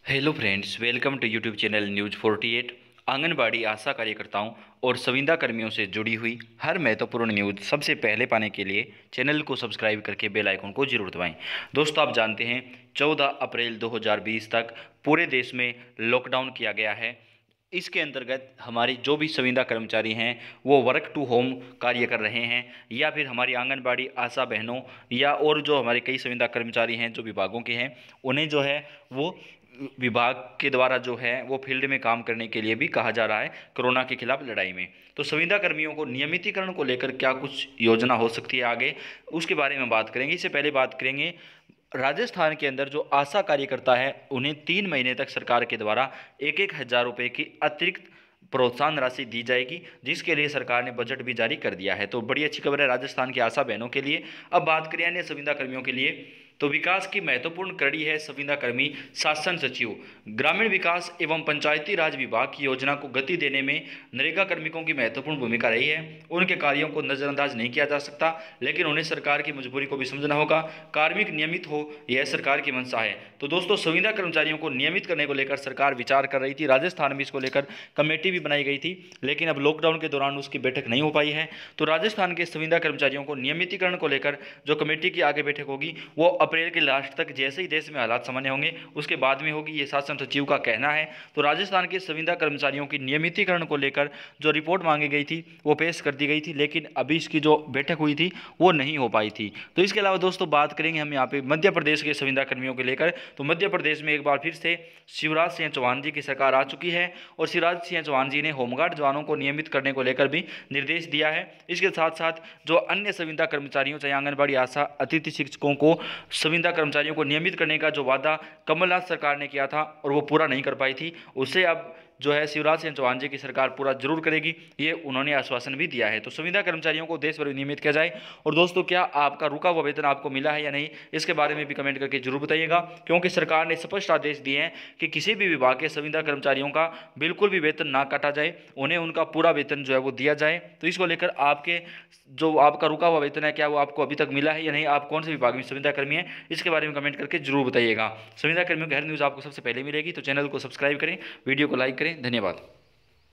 Hello friends, welcome to YouTube channel news 48। Anganwadi ASHA कार्यकर्ताओं और संविदा कर्मियों से जुड़ी हुई हर महत्वपूर्ण न्यूज सबसे पहले पाने के लिए चैनल को सब्सक्राइब करके बेल आइकन को जरूर दबाएं। दोस्तों, आप जानते हैं 14 अप्रैल 2020 तक पूरे देश में लॉकडाउन किया गया है। इसके अंतर्गत हमारी जो भी संविदा कर्मचारी हैं वो वर्क टू होम कार्य कर रहे हैं, या फिर हमारी आंगनबाड़ी आशा बहनों या और जो हमारे कई संविदा कर्मचारी हैं जो विभागों के हैं, उन्हें जो है वो विभाग के द्वारा जो है वो फील्ड में काम करने के लिए भी कहा जा रहा है कोरोना के खिलाफ लड़ाई में। तो संविदा कर्मियों को नियमितीकरण को लेकर क्या कुछ योजना हो सकती है आगे, उसके बारे में बात करेंगे। इससे पहले बात करेंगे राजस्थान के अंदर जो आशा कार्यकर्ता है उन्हें 3 महीने तक सरकार के द्वारा 1-1 हज़ार रुपये की अतिरिक्त प्रोत्साहन राशि दी जाएगी, जिसके लिए सरकार ने बजट भी जारी कर दिया है। तो बड़ी अच्छी खबर है राजस्थान की आशा बहनों के लिए। अब बात करें अन्य संविदा कर्मियों के लिए, तो विकास की महत्वपूर्ण कड़ी है संविदा कर्मी शासन सचिव। ग्रामीण विकास एवं पंचायती राज विभाग की योजना को गति देने में नरेगा कार्मिकों की महत्वपूर्ण भूमिका रही है। उनके कार्यों को नजरअंदाज नहीं किया जा सकता, लेकिन उन्हें सरकार की मजबूरी को भी समझना होगा। कार्मिक नियमित हो, यह सरकार की मंशा है। तो दोस्तों, संविदा कर्मचारियों को नियमित करने को लेकर सरकार विचार कर रही थी। राजस्थान में इसको लेकर कमेटी भी बनाई गई थी, लेकिन अब लॉकडाउन के दौरान उसकी बैठक नहीं हो पाई है। तो राजस्थान के संविदा कर्मचारियों को नियमितीकरण को लेकर जो कमेटी की आगे बैठक होगी वो अप्रैल के लास्ट तक, जैसे ही देश में हालात सामान्य होंगे उसके बाद में होगी, ये शासन सचिव का कहना है। तो राजस्थान के संविदा कर्मचारियों की नियमितीकरण को लेकर जो रिपोर्ट मांगी गई थी वो पेश कर दी गई थी, लेकिन अभी इसकी जो बैठक हुई थी वो नहीं हो पाई थी। तो इसके अलावा दोस्तों बात करेंगे हम यहाँ पे मध्य प्रदेश के संविदा कर्मियों को लेकर। तो मध्य प्रदेश में एक बार फिर से शिवराज सिंह चौहान जी की सरकार आ चुकी है, और शिवराज सिंह चौहान जी ने होमगार्ड जवानों को नियमित करने को लेकर भी निर्देश दिया है। इसके साथ साथ जो अन्य संविदा कर्मचारियों, चाहे आंगनबाड़ी आशा, अतिथि शिक्षकों को, संविदा कर्मचारियों को नियमित करने का जो वादा कमलनाथ सरकार ने किया था और वो पूरा नहीं कर पाई थी, उसे अब जो है शिवराज सिंह चौहान जी की सरकार पूरा जरूर करेगी, ये उन्होंने आश्वासन भी दिया है। तो संविदा कर्मचारियों को देश भर में नियमित किया जाए। और दोस्तों, क्या आपका रुका हुआ वेतन आपको मिला है या नहीं, इसके बारे में भी कमेंट करके जरूर बताइएगा, क्योंकि सरकार ने स्पष्ट आदेश दिए हैं कि किसी भी विभाग के संविदा कर्मचारियों का बिल्कुल भी वेतन ना काटा जाए, उन्हें उनका पूरा वेतन जो है वो दिया जाए। तो इसको लेकर आपके जो आपका रुका हुआ वेतन है, क्या वो आपको अभी तक मिला है या नहीं, आप कौन से विभाग में संविदा कर्मी हैं, इसके बारे में कमेंट करके जरूर बताइएगा। संविदा कर्मियों की हर न्यूज़ आपको सबसे पहले मिलेगी, तो चैनल को सब्सक्राइब करें, वीडियो को लाइक करें। धन्यवाद।